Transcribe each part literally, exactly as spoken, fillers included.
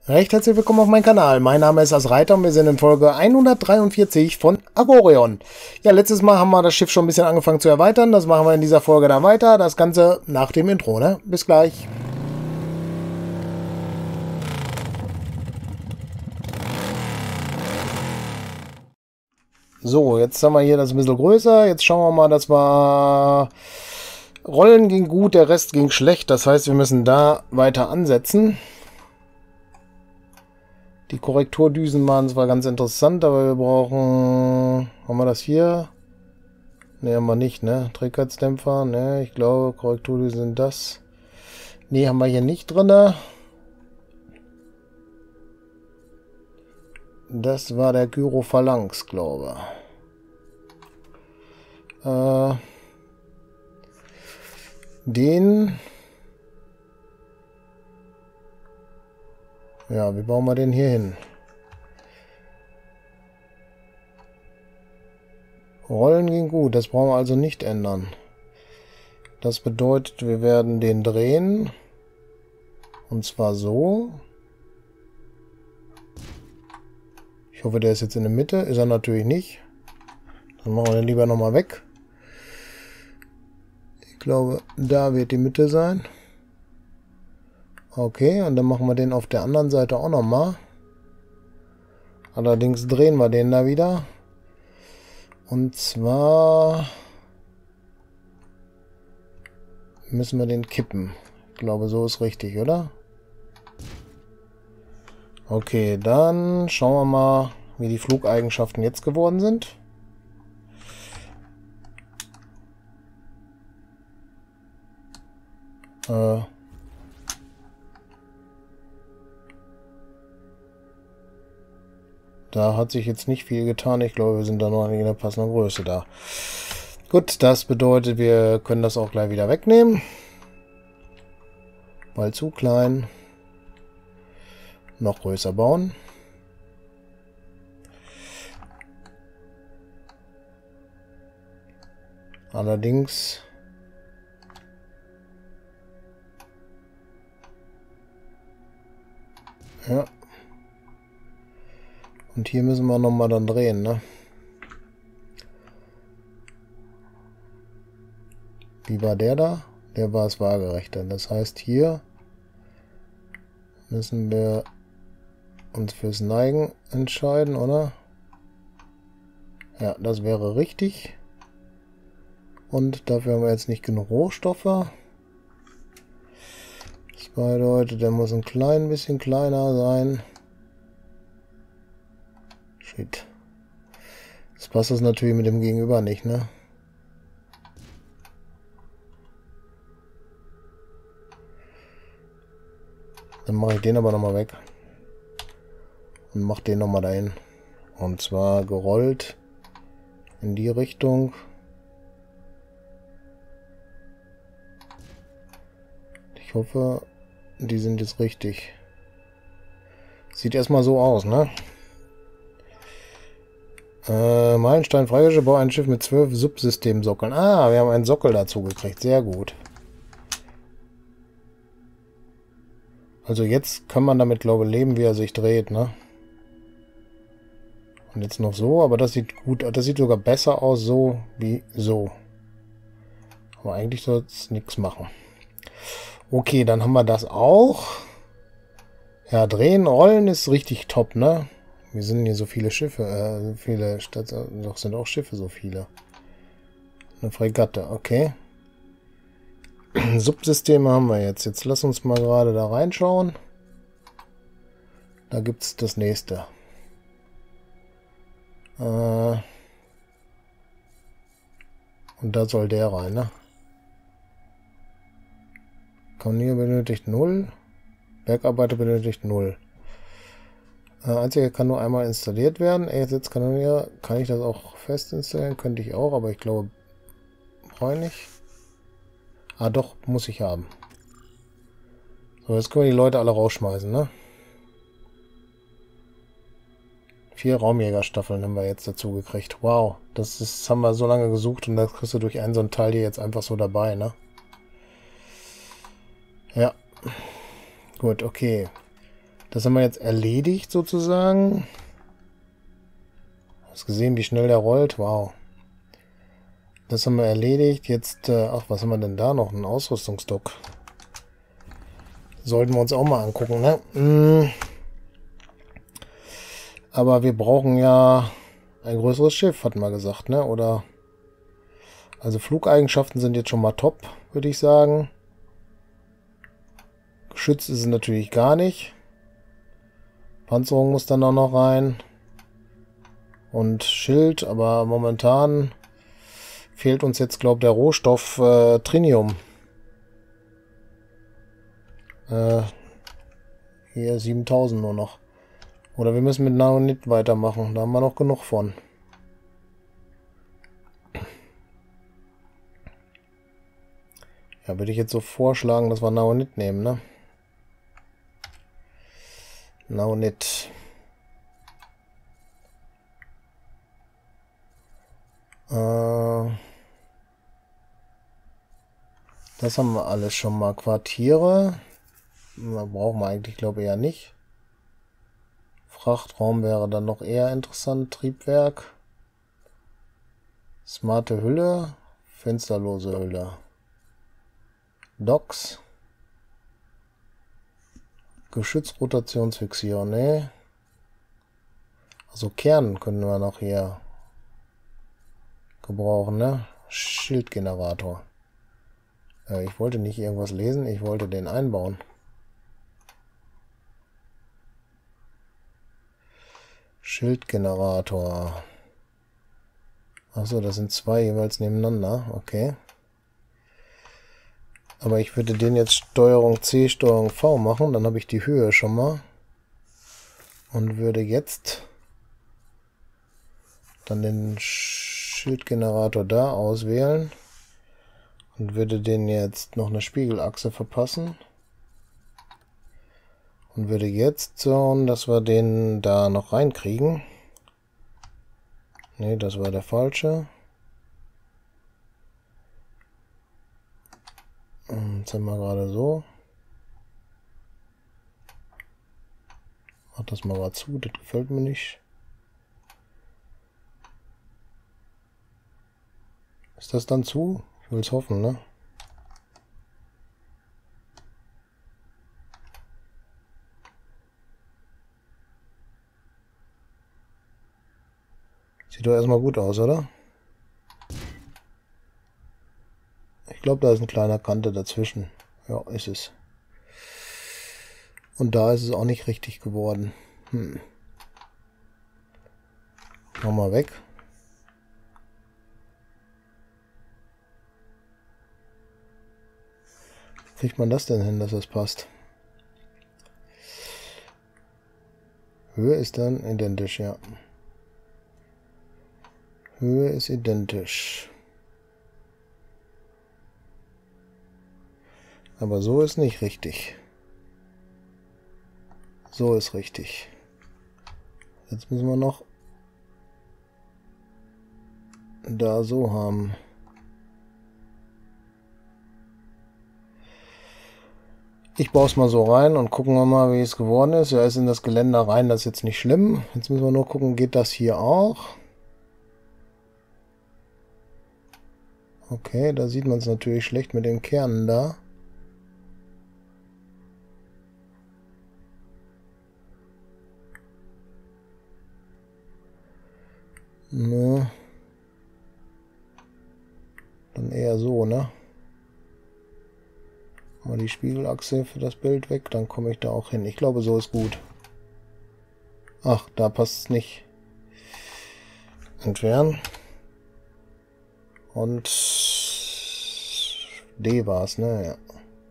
Recht herzlich willkommen auf meinem Kanal. Mein Name ist Asreiter und wir sind in Folge hundertdreiundvierzig von Agorion. Ja, letztes Mal haben wir das Schiff schon ein bisschen angefangen zu erweitern. Das machen wir in dieser Folge dann weiter. Das Ganze nach dem Intro, ne? Bis gleich. So, jetzt haben wir hier das ein bisschen größer. Jetzt schauen wir mal, dass wir... Rollen ging gut, der Rest ging schlecht. Das heißt, wir müssen da weiter ansetzen. Die Korrekturdüsen waren zwar ganz interessant, aber wir brauchen... Haben wir das hier? Ne, haben wir nicht, ne? Trägheitsdämpfer, ne? Ich glaube, Korrekturdüsen sind das. Ne, haben wir hier nicht drin. Das war der Gyrophalanx, glaube ich. Äh... Den... Ja, wie bauen wir den hier hin? Rollen ging gut, das brauchen wir also nicht ändern. Das bedeutet, wir werden den drehen. Und zwar so. Ich hoffe, der ist jetzt in der Mitte. Ist er natürlich nicht. Dann machen wir den lieber nochmal weg. Ich glaube, da wird die Mitte sein. Okay, und dann machen wir den auf der anderen Seite auch nochmal. Allerdings drehen wir den da wieder. Und zwar müssen wir den kippen. Ich glaube, so ist richtig, oder? Okay, dann schauen wir mal, wie die Flugeigenschaften jetzt geworden sind. Äh... Da hat sich jetzt nicht viel getan. Ich glaube, wir sind da noch nicht in der passenden Größe da. Gut, das bedeutet, wir können das auch gleich wieder wegnehmen. Weil zu klein. Noch größer bauen. Allerdings... Ja. Und hier müssen wir nochmal dann drehen, ne? Wie war der da? Der war es waagerechter. Das heißt, hier müssen wir uns fürs Neigen entscheiden, oder? Ja, das wäre richtig. Und dafür haben wir jetzt nicht genug Rohstoffe. Das bedeutet, der muss ein klein bisschen kleiner sein. Shit. Das passt das natürlich mit dem Gegenüber nicht, ne? Dann mache ich den aber nochmal weg. Und mache den nochmal dahin. Und zwar gerollt in die Richtung. Ich hoffe, die sind jetzt richtig. Sieht erstmal so aus, ne? Äh, Meilenstein freigeschaltet, bau ein Schiff mit zwölf Subsystemsockeln. Ah, wir haben einen Sockel dazu gekriegt. Sehr gut. Also jetzt kann man damit, glaube ich, leben, wie er sich dreht, ne? Und jetzt noch so, aber das sieht gut, das sieht sogar besser aus, so wie so. Aber eigentlich soll es nichts machen. Okay, dann haben wir das auch. Ja, drehen, rollen ist richtig top, ne? Wir sind hier so viele Schiffe, äh, so viele Stadt, doch sind auch Schiffe so viele. Eine Fregatte, okay. Subsysteme haben wir jetzt. Jetzt lass uns mal gerade da reinschauen. Da gibt es das nächste. Äh, und da soll der rein, ne? Kanonier benötigt null. Bergarbeiter benötigt null. Einziger kann nur einmal installiert werden. Jetzt kann, ja, kann ich das auch fest installieren? Könnte ich auch, aber ich glaube, brauche ich nicht. Ah, doch, muss ich haben. So, jetzt können wir die Leute alle rausschmeißen, ne? Vier Raumjägerstaffeln haben wir jetzt dazu gekriegt. Wow, das, ist, das haben wir so lange gesucht und das kriegst du durch einen so einen Teil hier jetzt einfach so dabei, ne? Ja. Gut, okay. Das haben wir jetzt erledigt sozusagen. Hast gesehen, wie schnell der rollt? Wow. Das haben wir erledigt. Jetzt, äh, ach, was haben wir denn da noch? Ein Ausrüstungsdock. Sollten wir uns auch mal angucken, ne? Hm. Aber wir brauchen ja ein größeres Schiff, hatten wir gesagt, ne? Oder... Also Flugeigenschaften sind jetzt schon mal top, würde ich sagen. Geschützt ist es natürlich gar nicht. Panzerung muss dann auch noch rein. Und Schild, aber momentan fehlt uns jetzt, glaube ich, der Rohstoff äh, Trinium. Äh, hier siebentausend nur noch. Oder wir müssen mit Naonit weitermachen, da haben wir noch genug von. Ja, würde ich jetzt so vorschlagen, dass wir Naonit nehmen, ne? Naonit. Äh, das haben wir alles schon mal. Quartiere. Da brauchen wir eigentlich, glaube ich, eher nicht. Frachtraum wäre dann noch eher interessant. Triebwerk. Smarte Hülle. Fensterlose Hülle. Docks. Geschützrotationsfixierung, ne? Also Kern können wir noch hier gebrauchen, ne? Schildgenerator. Äh, ich wollte nicht irgendwas lesen, ich wollte den einbauen. Schildgenerator. Achso, das sind zwei jeweils nebeneinander, okay. Aber ich würde den jetzt Steuerung C, Steuerung V machen, dann habe ich die Höhe schon mal. Und würde jetzt dann den Schildgenerator da auswählen. Und würde den jetzt noch eine Spiegelachse verpassen. Und würde jetzt schauen, dass wir den da noch reinkriegen. Ne, das war der falsche. Jetzt sind wir gerade so. Mach das mal mal zu, das gefällt mir nicht. Ist das dann zu? Ich will es hoffen, ne? Sieht doch erstmal gut aus, oder? Ich glaube, da ist ein kleiner Kante dazwischen. Ja, ist es. Und da ist es auch nicht richtig geworden. Hm. Nochmal weg. Wie kriegt man das denn hin, dass das passt? Höhe ist dann identisch, ja. Höhe ist identisch. Aber so ist nicht richtig. So ist richtig. Jetzt müssen wir noch da so haben. Ich baue es mal so rein und gucken wir mal, wie es geworden ist. Er ist in das Geländer rein, das ist jetzt nicht schlimm. Jetzt müssen wir nur gucken, geht das hier auch? Okay, da sieht man es natürlich schlecht mit den Kernen da. Ne. Dann eher so, ne? Mal die Spiegelachse für das Bild weg, dann komme ich da auch hin. Ich glaube, so ist gut. Ach, da passt es nicht. Entfernen. Und D war es, ne? Ja.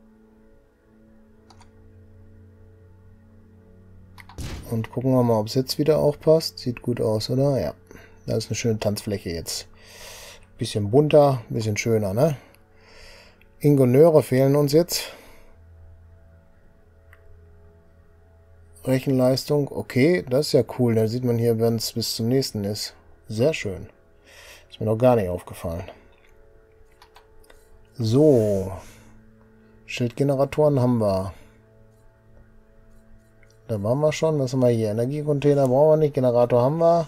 Und gucken wir mal, ob es jetzt wieder auch passt. Sieht gut aus, oder? Ja. Da ist eine schöne Tanzfläche jetzt. Bisschen bunter, bisschen schöner, ne? Ingenieure fehlen uns jetzt. Rechenleistung, okay, das ist ja cool. Da sieht man hier, wenn es bis zum nächsten ist. Sehr schön. Ist mir noch gar nicht aufgefallen. So. Schildgeneratoren haben wir. Da waren wir schon. Das haben wir hier. Energiecontainer brauchen wir nicht. Generator haben wir.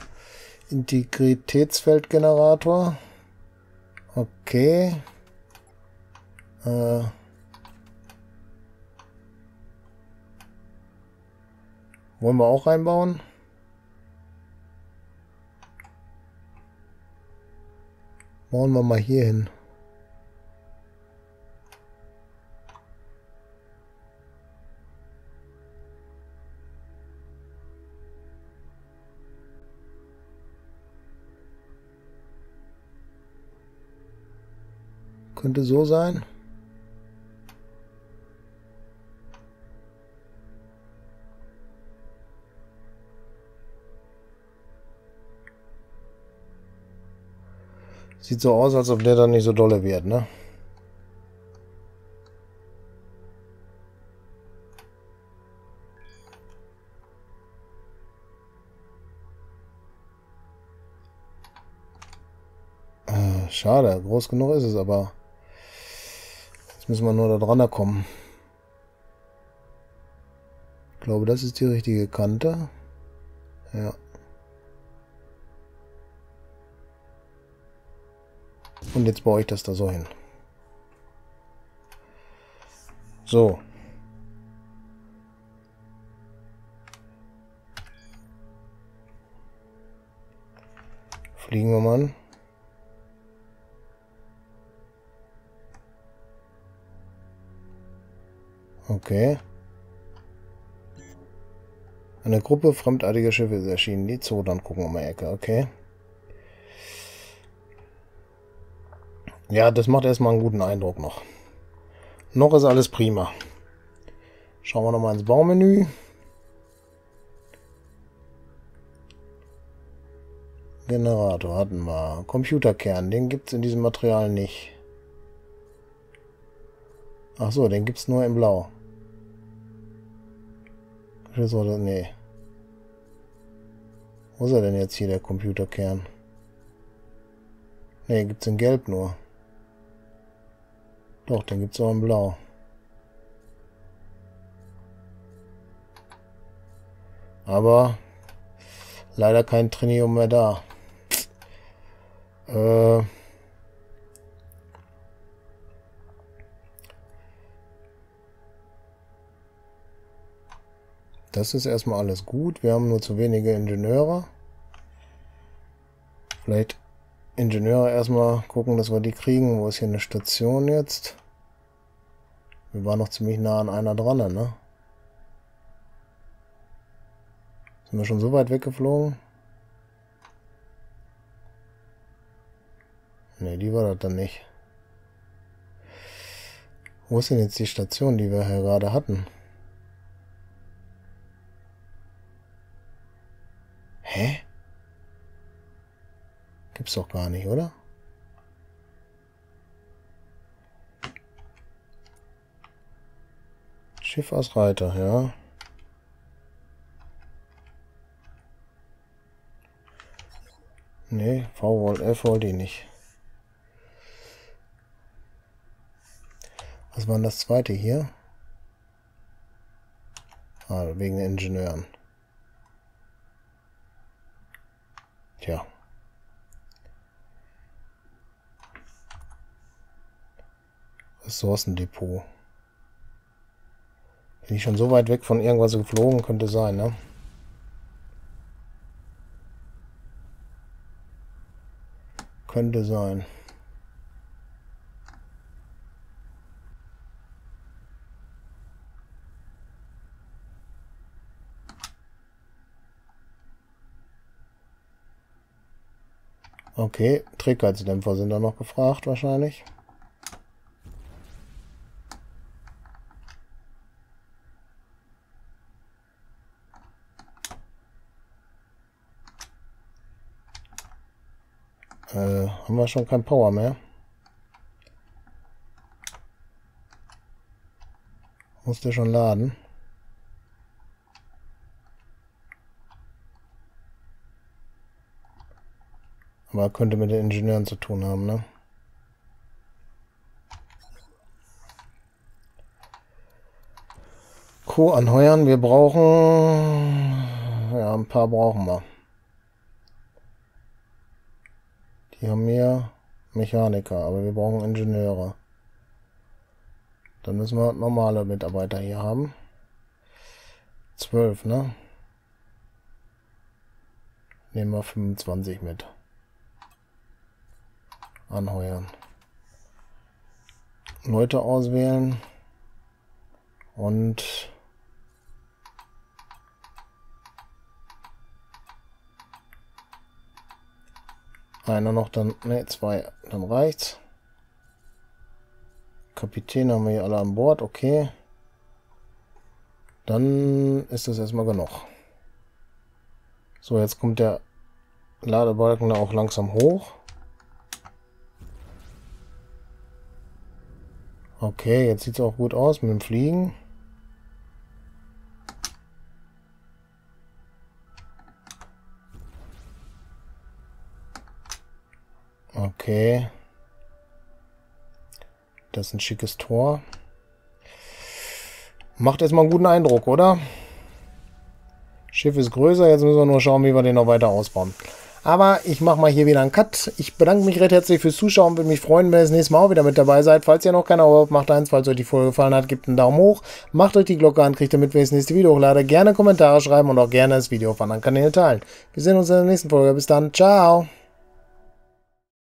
Integritätsfeldgenerator. Okay. Äh. Wollen wir auch reinbauen? Bauen wir mal hier hin. Könnte so sein. Sieht so aus, als ob der dann nicht so dolle wird, ne? Äh, schade, groß genug ist es aber. Jetzt müssen wir nur da dran kommen. Ich glaube, das ist die richtige Kante. Ja. Und jetzt baue ich das da so hin. So. Fliegen wir mal an. Okay. Eine Gruppe fremdartiger Schiffe ist erschienen. Die Zoo, dann gucken wir mal Ecke. Okay. Ja, das macht erstmal einen guten Eindruck noch. Noch ist alles prima. Schauen wir nochmal ins Baumenü. Generator hatten wir. Computerkern, den gibt es in diesem Material nicht. Ach so, den gibt es nur in Blau. Nee. Wo ist er denn jetzt hier, der Computerkern? Ne, gibt es in Gelb nur. Doch, den gibt es auch in Blau. Aber leider kein Trinium mehr da. Äh... Das ist erstmal alles gut. Wir haben nur zu wenige Ingenieure. Vielleicht Ingenieure erstmal gucken, dass wir die kriegen. Wo ist hier eine Station jetzt? Wir waren noch ziemlich nah an einer dran, ne? Sind wir schon so weit weggeflogen? Ne, die war das dann nicht. Wo ist denn jetzt die Station, die wir hier gerade hatten? Hä? Gibt's doch gar nicht, oder? Schiff als Reiter, ja. Nee, V-Volt, F-Volt die nicht. Was war denn das zweite hier? Ah, wegen den Ingenieuren. Tja. Ressourcendepot. Bin ich schon so weit weg von irgendwas geflogen? Könnte sein, ne? Könnte sein. Okay, Trägheitsdämpfer sind da noch gefragt wahrscheinlich. Äh, haben wir schon kein Power mehr. Musste schon laden. Aber könnte mit den Ingenieuren zu tun haben, ne? Crew anheuern. Wir brauchen... Ja, ein paar brauchen wir. Die haben mehr Mechaniker, aber wir brauchen Ingenieure. Dann müssen wir normale Mitarbeiter hier haben. zwölf, ne? Nehmen wir fünfundzwanzig mit. Anheuern. Leute auswählen. Und einer noch, dann, ne, zwei, dann reicht's. Kapitän haben wir hier alle an Bord, okay. Dann ist das erstmal genug. So, jetzt kommt der Ladebalken da auch langsam hoch. Okay, jetzt sieht es auch gut aus mit dem Fliegen. Okay. Das ist ein schickes Tor. Macht erstmal einen guten Eindruck, oder? Schiff ist größer, jetzt müssen wir nur schauen, wie wir den noch weiter ausbauen. Aber ich mache mal hier wieder einen Cut. Ich bedanke mich recht herzlich fürs Zuschauen und würde mich freuen, wenn ihr das nächste Mal auch wieder mit dabei seid. Falls ihr noch kein Abo habt, macht eins. Falls euch die Folge gefallen hat, gebt einen Daumen hoch. Macht euch die Glocke an, kriegt ihr mit, wenn ich das nächste Video hochlade. Gerne Kommentare schreiben und auch gerne das Video auf anderen Kanälen teilen. Wir sehen uns in der nächsten Folge. Bis dann. Ciao.